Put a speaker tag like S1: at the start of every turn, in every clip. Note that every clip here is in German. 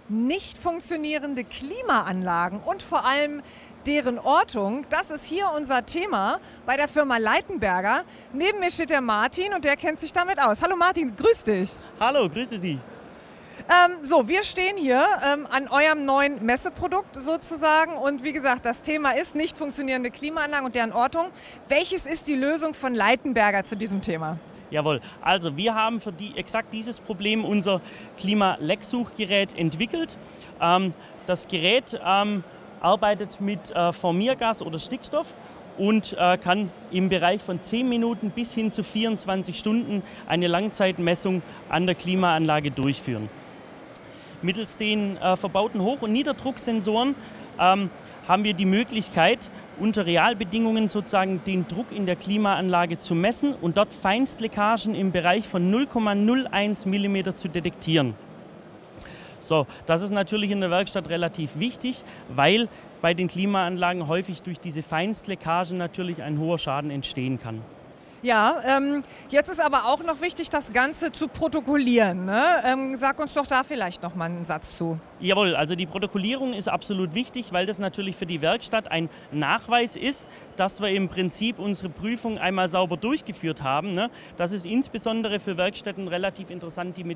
S1: nicht funktionierende Klimaanlagen und vor allem deren Ortung, das ist hier unser Thema bei der Firma Leitenberger. Neben mir steht der Martin und der kennt sich damit aus. Hallo Martin, grüß dich.
S2: Hallo, grüße Sie.
S1: So, wir stehen hier an eurem neuen Messeprodukt sozusagen und wie gesagt, das Thema ist nicht funktionierende Klimaanlagen und deren Ortung. Welches ist die Lösung von Leitenberger zu diesem Thema?
S2: Jawohl, also wir haben für exakt dieses Problem unser Klima-Lecksuchgerät entwickelt. Das Gerät arbeitet mit Formiergas oder Stickstoff und kann im Bereich von 10 Minuten bis hin zu 24 Stunden eine Langzeitmessung an der Klimaanlage durchführen. Mittels den verbauten Hoch- und Niederdrucksensoren haben wir die Möglichkeit, unter Realbedingungen sozusagen den Druck in der Klimaanlage zu messen und dort Feinstleckagen im Bereich von 0,01 mm zu detektieren. So, das ist natürlich in der Werkstatt relativ wichtig, weil bei den Klimaanlagen häufig durch diese Feinstleckagen natürlich ein hoher Schaden entstehen kann.
S1: Ja, jetzt ist aber auch noch wichtig, das Ganze zu protokollieren, ne? Sag uns doch da vielleicht noch mal einen Satz zu.
S2: Jawohl, also die Protokollierung ist absolut wichtig, weil das natürlich für die Werkstatt ein Nachweis ist, dass wir im Prinzip unsere Prüfung einmal sauber durchgeführt haben, ne? Das ist insbesondere für Werkstätten relativ interessant, die mit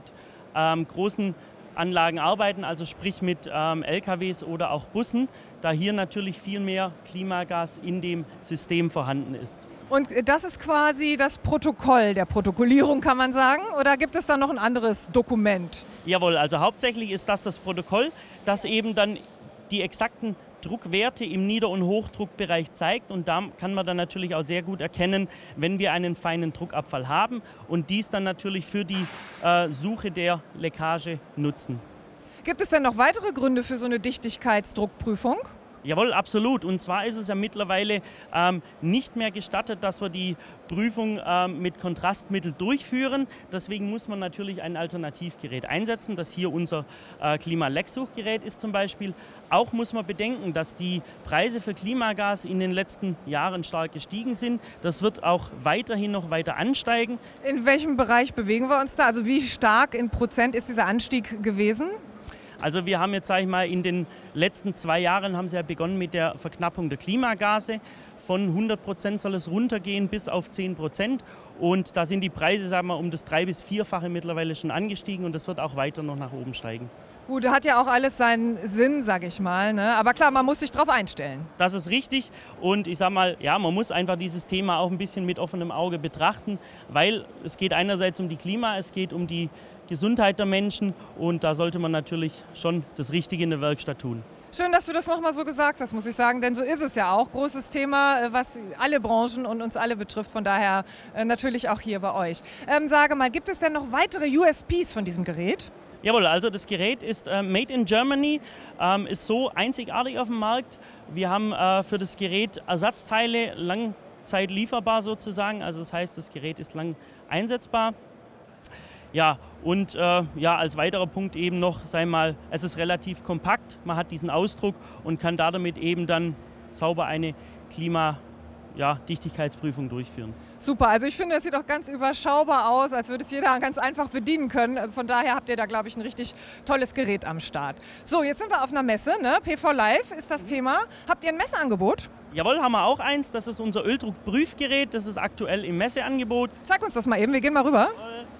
S2: großen Anlagen arbeiten, also sprich mit LKWs oder auch Bussen, da hier natürlich viel mehr Klimagas in dem System vorhanden ist.
S1: Und das ist quasi das Protokoll der Protokollierung, kann man sagen? Oder gibt es da noch ein anderes Dokument?
S2: Jawohl, also hauptsächlich ist das Protokoll, das eben dann die exakten Druckwerte im Nieder- und Hochdruckbereich zeigt. Und da kann man dann natürlich auch sehr gut erkennen, wenn wir einen feinen Druckabfall haben und dies dann natürlich für die Suche der Leckage nutzen.
S1: Gibt es denn noch weitere Gründe für so eine Dichtigkeitsdruckprüfung?
S2: Jawohl, absolut. Und zwar ist es ja mittlerweile nicht mehr gestattet, dass wir die Prüfung mit Kontrastmittel durchführen. Deswegen muss man natürlich ein Alternativgerät einsetzen, das hier unser Klima-Lecksuchgerät ist zum Beispiel. Auch muss man bedenken, dass die Preise für Klimagas in den letzten Jahren stark gestiegen sind. Das wird auch weiterhin noch weiter ansteigen.
S1: In welchem Bereich bewegen wir uns da? Also wie stark in Prozent ist dieser Anstieg gewesen?
S2: Also wir haben jetzt, sage ich mal, in den letzten 2 Jahren haben sie ja begonnen mit der Verknappung der Klimagase. Von 100% soll es runtergehen bis auf 10%. Und da sind die Preise, sagen wir, um das 3- bis 4-fache mittlerweile schon angestiegen und das wird auch weiter noch nach oben steigen.
S1: Gut, hat ja auch alles seinen Sinn, sag ich mal, ne? Aber klar, man muss sich darauf einstellen.
S2: Das ist richtig und ich sag mal, ja, man muss einfach dieses Thema auch ein bisschen mit offenem Auge betrachten, weil es geht einerseits um die Klima, es geht um die Gesundheit der Menschen und da sollte man natürlich schon das Richtige in der Werkstatt tun.
S1: Schön, dass du das nochmal so gesagt hast, muss ich sagen, denn so ist es ja auch. Großes Thema, was alle Branchen und uns alle betrifft, von daher natürlich auch hier bei euch. Sage mal, gibt es denn noch weitere USPs von diesem Gerät?
S2: Jawohl, also das Gerät ist made in Germany, ist so einzigartig auf dem Markt. Wir haben für das Gerät Ersatzteile Langzeit lieferbar sozusagen, also das heißt, das Gerät ist lang einsetzbar. Ja, und als weiterer Punkt eben noch, es ist relativ kompakt, man hat diesen Ausdruck und kann damit eben dann sauber eine Dichtigkeitsprüfung durchführen.
S1: Super, also ich finde, es sieht auch ganz überschaubar aus, als würde es jeder ganz einfach bedienen können. Also von daher habt ihr da, glaube ich, ein richtig tolles Gerät am Start. So, jetzt sind wir auf einer Messe, ne? PV Live ist das Thema. Habt ihr ein Messeangebot?
S2: Jawohl, haben wir auch eins. Das ist unser Öldruckprüfgerät. Das ist aktuell im Messeangebot.
S1: Zeig uns das mal eben, wir gehen mal rüber.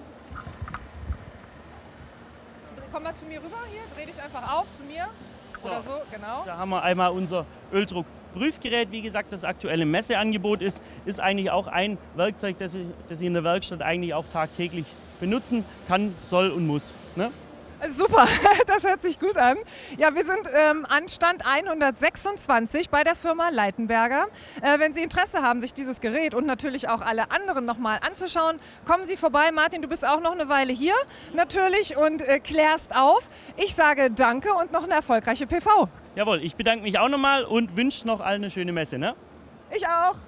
S1: Komm mal zu mir rüber hier, dreh dich einfach auf zu mir. So. Oder so, genau.
S2: Da haben wir einmal unser Öldruckprüfgerät, wie gesagt, das aktuell im Messeangebot ist eigentlich auch ein Werkzeug, das ich in der Werkstatt eigentlich auch tagtäglich benutzen kann, soll und muss. Ne?
S1: Super, das hört sich gut an. Ja, wir sind an Stand 126 bei der Firma Leitenberger. Wenn Sie Interesse haben, sich dieses Gerät und natürlich auch alle anderen nochmal anzuschauen, kommen Sie vorbei. Martin, du bist auch noch eine Weile hier natürlich und klärst auf. Ich sage danke und noch eine erfolgreiche PV.
S2: Jawohl, ich bedanke mich auch nochmal und wünsche noch allen eine schöne Messe. Ne?
S1: Ich auch.